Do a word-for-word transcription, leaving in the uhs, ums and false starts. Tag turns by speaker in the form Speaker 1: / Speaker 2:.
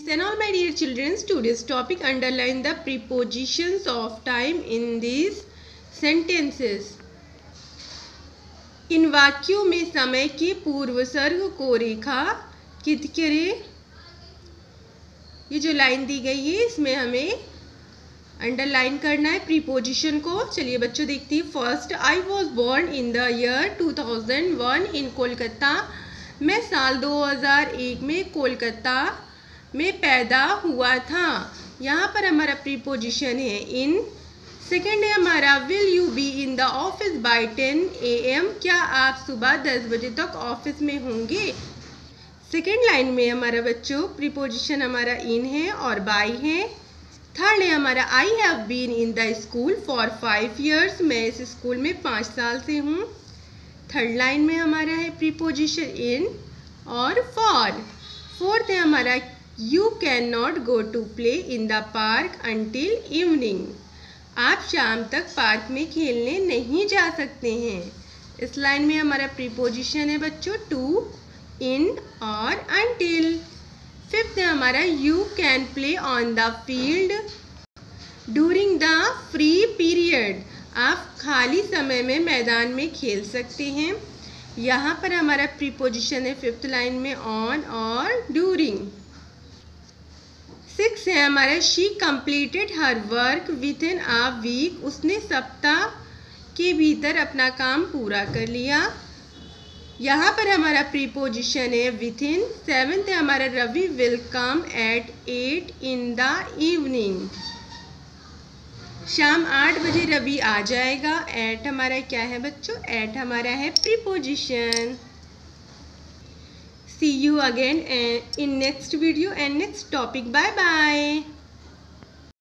Speaker 1: And all my dear children, today's topic underline the prepositions of time in these sentences. इन वाक्यों में समय के पूर्वसर्ग को रेखांकित करें। ये जो लाइन दी गई है इसमें हमें अंडरलाइन करना है प्रीपोजिशन को। चलिए बच्चों देखते हैं। First, I was born in the year two thousand one in Kolkata. मैं साल दो हज़ार एक में कोलकाता में पैदा हुआ था। यहाँ पर हमारा प्रीपोजिशन है इन। सेकेंड है हमारा will you be in the office by ten A M. क्या आप सुबह दस बजे तक ऑफिस में होंगे। सेकेंड लाइन में हमारा बच्चों प्रीपोजिशन हमारा इन है और बाय है। थर्ड है हमारा I have been in the school for five years. मैं इस स्कूल में पाँच साल से हूँ। थर्ड लाइन में हमारा है प्रीपोजिशन इन और फॉर। फोर्थ है हमारा you can not go to play in the park until evening. आप शाम तक पार्क में खेलने नहीं जा सकते हैं। इस लाइन में हमारा प्रीपोजिशन है बच्चों टू, इन और अंटिल। फिफ्थ है हमारा you can play on the field during the free period. आप खाली समय में मैदान में खेल सकते हैं। यहाँ पर हमारा प्रीपोजिशन है फिफ्थ लाइन में ऑन और ड्यूरिंग। सिक्स है हमारा she completed her work within a week. उसने सप्ताह के भीतर अपना काम पूरा कर लिया। यहाँ पर हमारा प्रीपोजिशन है विथ इन। सेवेंथ है हमारा Ravi will come at eight in the evening. शाम आठ बजे रवि आ जाएगा। एट हमारा क्या है बच्चों, एट हमारा है preposition. See you again in next video and next topic. Bye bye.